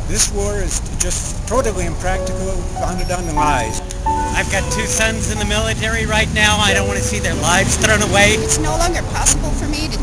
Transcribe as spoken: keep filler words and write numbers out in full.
This war is just totally impractical, founded on lies. I've got two sons in the military right now. I don't want to see their lives thrown away. It's no longer possible for me to